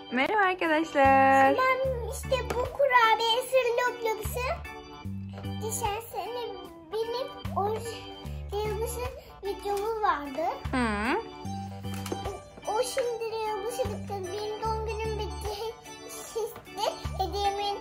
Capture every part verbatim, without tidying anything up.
Merhaba arkadaşlar. Ben işte bu kurabiye sırlı Roblox'u geçen sene benim o Roblox'un videomu vardı. Hı. O, o şimdi Roblox'u bitti. Benim doğum günüm bitti. Şimdi hediyemin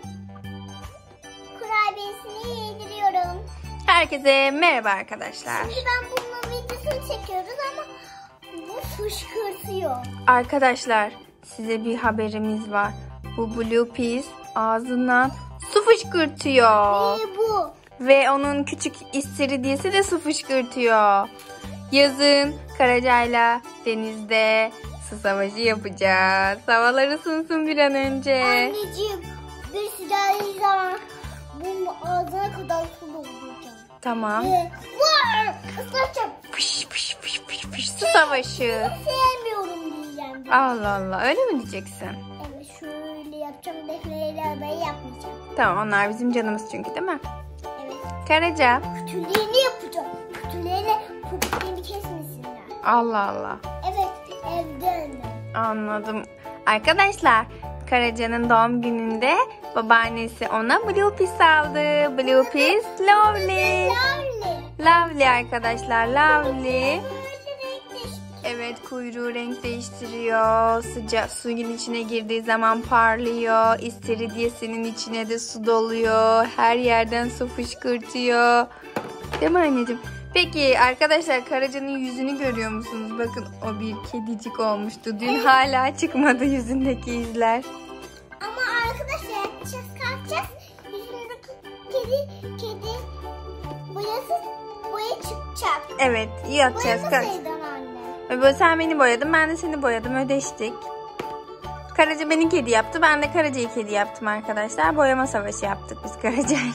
kurabiyesini yediriyorum. Herkese merhaba arkadaşlar. Şimdi ben bunun videosunu çekiyoruz ama bu fışkırtıyor. Arkadaşlar size bir haberimiz var. Bu Blue Peas ağzından su fışkırtıyor. Ne bu? Ve onun küçük istiridyesi de su fışkırtıyor. Yazın Karaca'yla denizde su savaşı yapacağız. Havalar ısınsın bir an önce. Anneciğim bir sıcak zaman bu ağzına kadar su dolduracağım. Tamam. Ee, var ıslatacağım. Fış fış fış fış fış su savaşı. Sevmiyorum diyeceğim. Allah Allah, öyle mi diyeceksin? Evet şöyle yapacağım. Defneyle adayı yapmayacağım. Tamam, onlar bizim canımız çünkü, değil mi? Evet. Karaca. Kötülüğünü yapacağım. Kötülüğüne köpüklerini kesmesinler. Allah Allah. Evet evden. Anladım. Arkadaşlar, Karaca'nın doğum gününde babaannesi ona Blue Peas aldı. Blue Peas lovely. Lovely. Lovely arkadaşlar, lovely. Böyle renk değişti. Evet, kuyruğu renk değiştiriyor. Sıcak suyun içine girdiği zaman parlıyor. İstiridyesinin içine de su doluyor. Her yerden su fışkırtıyor. Değil mi anneciğim? Peki arkadaşlar, Karaca'nın yüzünü görüyor musunuz? Bakın, o bir kedicik olmuştu. Dün hala çıkmadı yüzündeki izler. Ama arkadaşlar yapacağız kalkacağız. Yüzündeki kedi kedi boyası boya çıkacak. Evet, yapacağız. Boyamasaydın anne. Böyle sen beni boyadın, ben de seni boyadım, ödeştik. Karaca beni kedi yaptı, ben de Karaca'yı kedi yaptım arkadaşlar. Boyama savaşı yaptık biz Karaca'yla.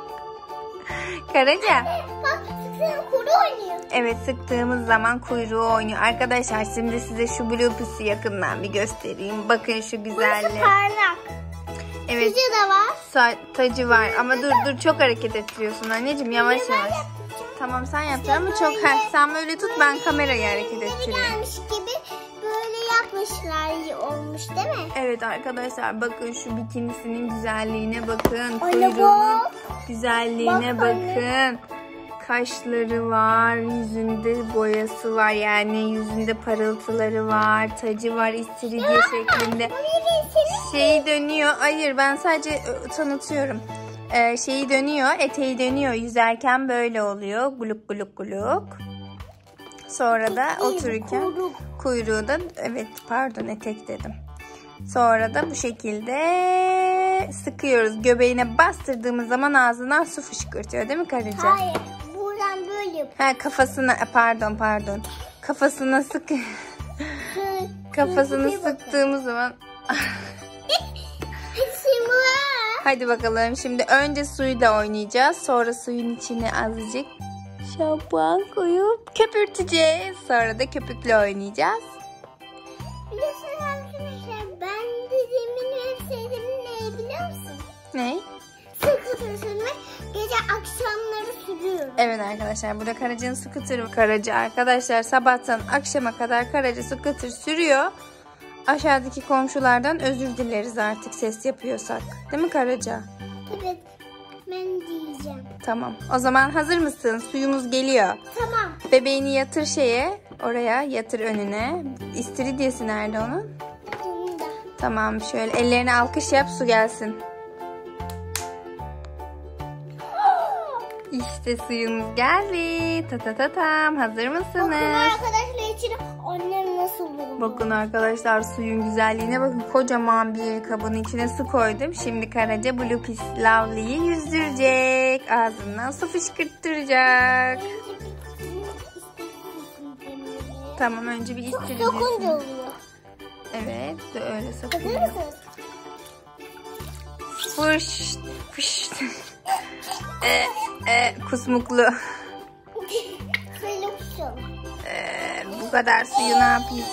Karaca. Bak sıksana kuru oynuyor. Evet, sıktığımız zaman kuyruğu oynuyor. Arkadaşlar şimdi size şu Blue Peas'i yakından bir göstereyim. Bakın şu güzelliği. Burası parlak. Evet. Tacı da var. Sa- tacı var ama dur dur çok hareket ettiriyorsun anneciğim, yavaş Ben yavaş. yapacağım. Tamam, sen yapacaksın ama çok böyle- heh, sen böyle tut, ben kamerayı hareket Yeni ettireyim. gelmiş gibi böyle yapmışlar olmuş değil mi? Evet arkadaşlar, bakın şu bikinisinin güzelliğine bakın. Anne Kuyruğunun bak. güzelliğine Bak anne. bakın. Kaşları var, yüzünde boyası var, yani yüzünde parıltıları var, tacı var istiridye şeklinde. Şeyi dönüyor. Hayır, ben sadece e, tanıtıyorum. Ee, şeyi dönüyor, eteği dönüyor. Yüzerken böyle oluyor. Gluk gluk gluk. Sonra da Değil, otururken kuyruk. kuyruğu da, evet pardon, etek dedim. Sonra da bu şekilde sıkıyoruz. Göbeğine bastırdığımız zaman ağzından su fışkırtıyor, değil mi Karaca? Hayır. Buradan böyle yap. Ha, kafasına pardon pardon. Kafasına sık. Kafasını sıktığımız zaman. Şimdi Hadi bakalım, şimdi önce suyu da oynayacağız. Sonra suyun içine azıcık şampuan koyup köpürteceğiz. Sonra da köpükle oynayacağız. biliyorsunuz arkadaşlar ben dediğimin en sevdiğim ne biliyor musun? Ne? Sıkıntı sürmek gece akşamları sürüyorum. Evet arkadaşlar, burada Karaca'nın scooter'ı. Karaca arkadaşlar sabahtan akşama kadar Karaca scooter sürüyor. Aşağıdaki komşulardan özür dileriz artık ses yapıyorsak. Değil mi Karaca? Evet ben diyeceğim. Tamam. O zaman hazır mısın? Suyumuz geliyor. Tamam. Bebeğini yatır şeye. Oraya yatır önüne. İstiridyesi nerede onun? Bunda. Tamam, şöyle ellerine alkış yap, su gelsin. İşte suyumuz geldi. Ta ta ta tam. Hazır Bakın mısınız? arkadaşlar içine annem nasıl buldu? Bakın arkadaşlar, suyun güzelliğine bakın. Kocaman bir kabın içine su koydum. Şimdi Karaca Blue Peas Lovely'yi yüzdürecek. Ağzından su fışkırttıracak. Tamam, önce bir Çok istiridye. dokunca oluyor. Evet, de öyle Hazır sokuyor. mısınız? Fış fış. e, e, kusmuklu. Şöyle uçalım. E, bu kadar suyu ne yapayım?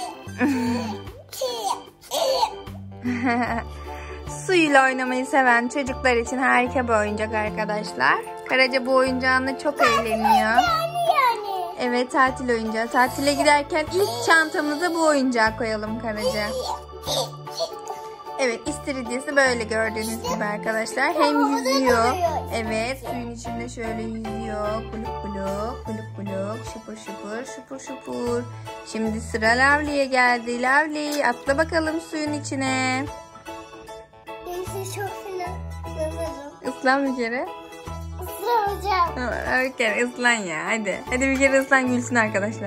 Suyla oynamayı seven çocuklar için harika bir oyuncak arkadaşlar. Karaca bu oyuncağını çok eğleniyor. Yani yani. Evet, tatil oyuncağı. Tatile giderken ilk çantamıza bu oyuncağı koyalım Karaca. Evet, istiridyesi böyle gördüğünüz gibi arkadaşlar. Hem havada yüzüyor. duruyor. Evet, suyun içinde şöyle yüzüyor. Kuluk kuluk, kuluk kuluk, şıpır şıpır, şıpır şıpır. Şimdi sıra Lavli'ye geldi. Lavli, atla bakalım suyun içine. Gerisi çok fena. Islan bir kere. Isıracağım. Tamam, bir kere ıslan ya, hadi. Hadi bir kere ıslan, gülsün arkadaşlar.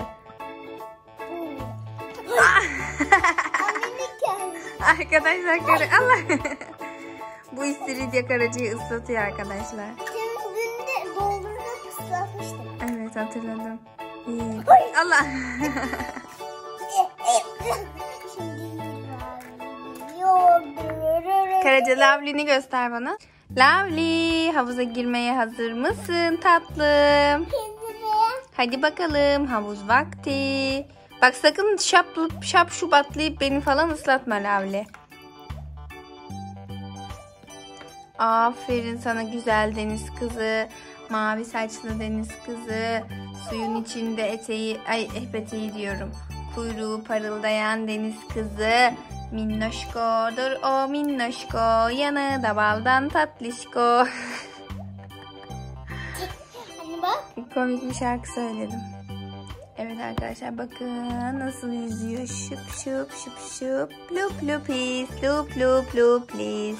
Annemin geldi. Arkadaşlar karı, Allah. Bu istiridye karacayı ıslatıyor arkadaşlar. Demin günde doldurup ıslatmıştım. Evet, hatırladım. İyi. Ay. Allah. Karaca, Lavli'ni göster bana. Lavli, havuza girmeye hazır mısın tatlım? Hadi bakalım, havuz vakti. Bak sakın şap şap şup atlayıp beni falan ıslatma Lavli. Aferin sana güzel deniz kızı. Mavi saçlı deniz kızı. Suyun içinde eteği, ay hep eteği diyorum. Kuyruğu parıldayan deniz kızı. Minnoşkodur o minnoşko. Yanı da baldan tatlışko. Anne bak. Komik bir şarkı söyledim. Evet arkadaşlar, bakın nasıl yüzüyor. Şıp şıp şıp şıp. Lup lupis. Lup lup luplis.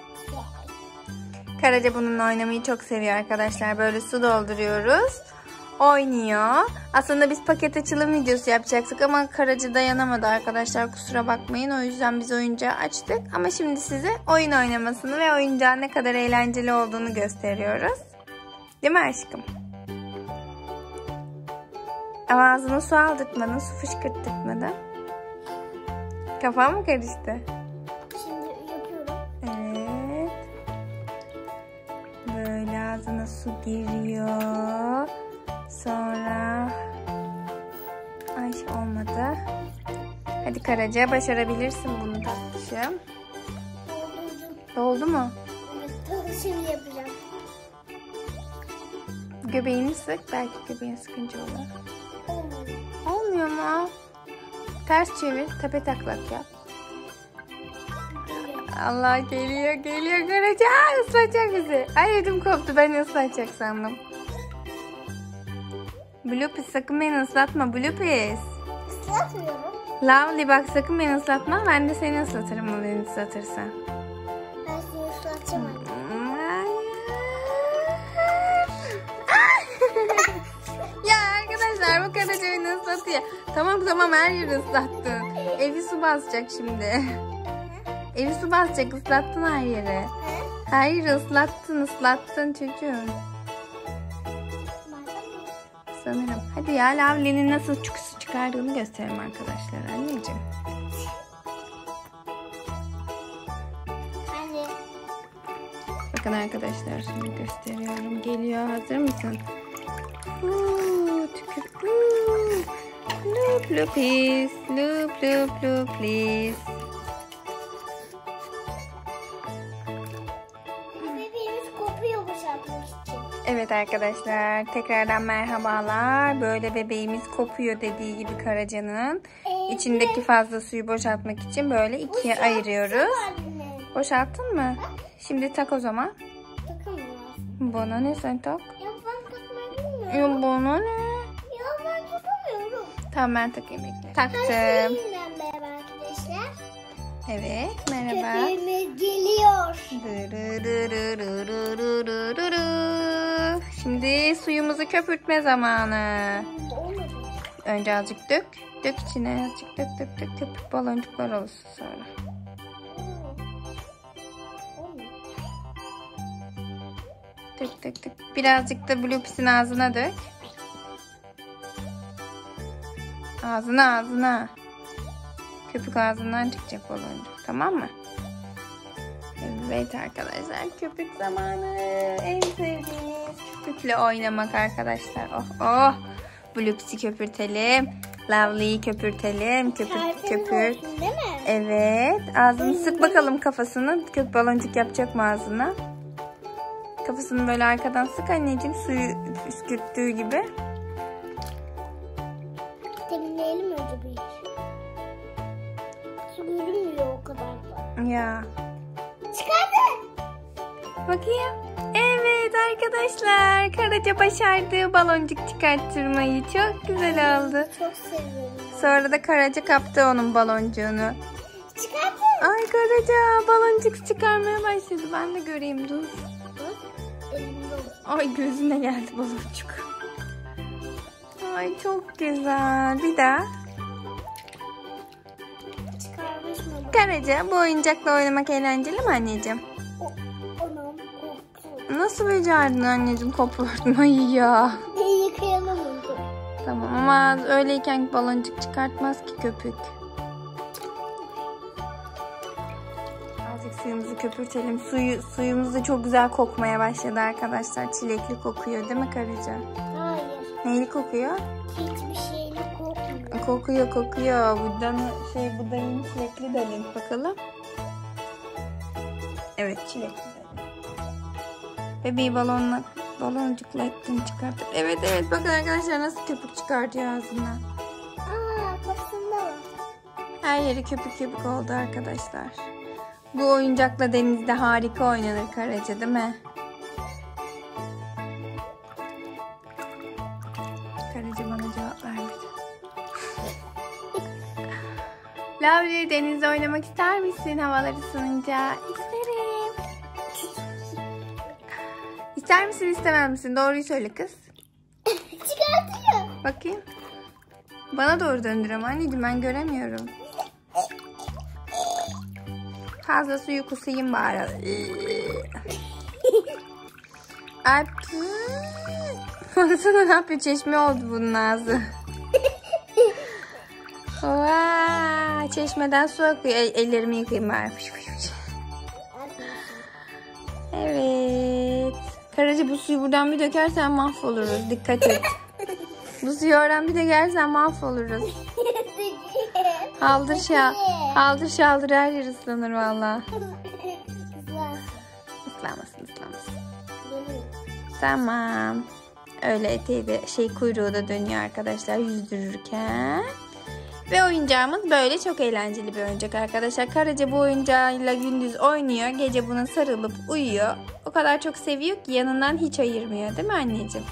Karaca bununla oynamayı çok seviyor arkadaşlar. Böyle su dolduruyoruz. Oynuyor. Aslında biz paket açılım videosu yapacaktık ama Karaca dayanamadı arkadaşlar. Kusura bakmayın. O yüzden biz oyuncağı açtık. Ama şimdi size oyun oynamasını ve oyuncağın ne kadar eğlenceli olduğunu gösteriyoruz. Değil mi aşkım? Ama ağzına su aldırtmadın, su fışkırttırtmadın. Kafan mı karıştı? Şimdi yapıyorum. Evet. Böyle ağzına su giriyor. Sonra... Ay olmadı. Hadi Karaca, başarabilirsin bunu tatlışım. Doldurdum. Doldu mu? Evet, şimdi yapacağım. Göbeğini sık. Belki göbeğin sıkınca olur. Olmadı. Olmuyor mu? Ters çevir. Tepe taklak yap. Allah, geliyor geliyor Karaca. Aa, ıslatacak bizi. Ay ödüm koptu. Ben ıslatacak sandım. Bloopy, sakın beni ıslatma Bloopy. Islatmıyorum. Lavli, bak sakın beni ıslatma. Ben de seni ıslatırım o beni ıslatırsan. Ben seni ıslatacağım anne. Ya arkadaşlar, bu Karaca beni ıslatıyor. Tamam tamam, her yeri ıslattın. Evi su basacak şimdi. Evi su basacak, ıslattın her yeri. Her yeri ıslattın ıslattın çocuğum. Sanırım. Hadi ya, Lavli'nin nasıl çok su çıkardığını gösterelim arkadaşlar anneciğim. Anne. Bakın arkadaşlar, şimdi gösteriyorum. Geliyor, hazır mısın? Uuu, tükür. Uuu. Loop loopis. Loop loop looplis. Bebeğimiz kopuyor boşaltmak için. Evet arkadaşlar, tekrardan merhabalar. Böyle bebeğimiz kopuyor dediği gibi Karaca'nın. Evet. İçindeki fazla suyu boşaltmak için böyle ikiye ayırıyoruz. Anne. Boşalttın mı? Şimdi tak o zaman. Takamıyorum. Bana ne, sen tak. Ya ben takmayı bilmiyorum. Ya bana ne? Ya ben takamıyorum. Tamam, ben takayım, bekle. Taktım. Yeniden merhaba arkadaşlar. Evet, merhaba. Köpeğimiz geliyor. Şimdi suyumuzu köpürtme zamanı. Olmadı. Önce azıcık dök. Dök içine azıcık dök dök dök. Köpük baloncuklar olsun sonra. Dök dök dök. Birazcık da Bloopy'sin ağzına dök. Ağzına ağzına. Köpük ağzından çıkacak baloncuk. Tamam mı? Evet arkadaşlar, köpük zamanı. En sevdiğimiz köpükle oynamak arkadaşlar. Oh oh. Bloopy'si köpürtelim. Lavli'yi köpürtelim. Köpür köpür. Olsun, değil mi? Evet. Ağzını sık bakalım kafasını. Köpük baloncuk yapacak mı ağzına? Kafasını böyle arkadan sık anneciğim. Suyu püskürttüğü gibi. Temizleyelim önce bir. Su görünmüyor o kadar da. Ya. Çıkardı. Bakayım. Evet arkadaşlar. Karaca başardı baloncuk çıkarttırmayı. Çok güzel oldu. Çok seviyorum. Sonra da Karaca kaptı onun baloncuğunu. Çıkardı. Ay Karaca baloncuk çıkarmaya başladı. Ben de göreyim dur. Bak. Elimde oldu. Ay gözüne geldi baloncuk. Ay çok güzel. Bir daha. Çıkarmış mı? Karaca bu oyuncakla oynamak eğlenceli mi anneciğim? O, anam korktu. Nasıl becerdin anneciğim kopartmayı ya? Yıkayalım onu. Tamam ama öyleyken baloncuk çıkartmaz ki köpük. Azıcık suyumuzu köpürtelim. Suyu, suyumuz da çok güzel kokmaya başladı arkadaşlar. Çilekli kokuyor değil mi Karaca? Hayır. Neyli kokuyor? Hiçbir şeyle korkmuyor. Kokuyor kokuyor. Buradan şey bu dayın çilekli dalın bakalım. Evet çilekli dalın. Bebeği balonla baloncukla ettin çıkartıp. Evet evet bakın arkadaşlar nasıl köpük çıkartıyor ağzından. Aa, kafasında var. Her yeri köpük köpük oldu arkadaşlar. Bu oyuncakla denizde harika oynanır Karaca değil mi? Karaca bana cevap vermedi. Lavli denizde oynamak ister misin havalar ısınınca? İsterim. İster misin istemez misin? Doğruyu söyle kız. Çıkartıyor. Bakayım. Bana doğru döndür ama anneciğim ben göremiyorum. Fazla suyu kusayım bari. Ay. Baksana ne yapıyor? Çeşme oldu bunun ağzı. Vay, çeşmeden su akıyor. El, ellerimi yıkayayım bari. Evet. Karaca bu suyu buradan bir dökersen mahvoluruz. Dikkat et. Bu suyu oradan bir dökersen mahvoluruz. Haldır şal, haldır şaldır her yer ıslanır valla. Islanmasın ıslanmasın. Tamam. Öyle eteği de şey kuyruğu da dönüyor arkadaşlar yüzdürürken. Ve oyuncağımız böyle çok eğlenceli bir oyuncak arkadaşlar. Karaca bu oyuncağıyla gündüz oynuyor. Gece buna sarılıp uyuyor. O kadar çok seviyor ki yanından hiç ayırmıyor değil mi anneciğim?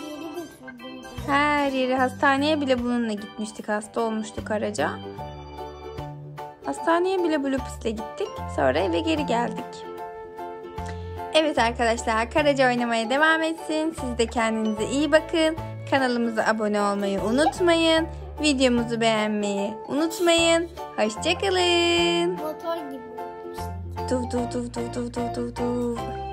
Her yeri hastaneye bile bununla gitmiştik. Hasta olmuştu Karaca. Hastaneye bile Blupus'la gittik. Sonra eve geri geldik. Evet arkadaşlar Karaca oynamaya devam etsin. Siz de kendinize iyi bakın. Kanalımıza abone olmayı unutmayın. Videomuzu beğenmeyi unutmayın. Hoşçakalın. Motor gibi. Tuv tuv tuv tuv tuv tuv tuv tuv.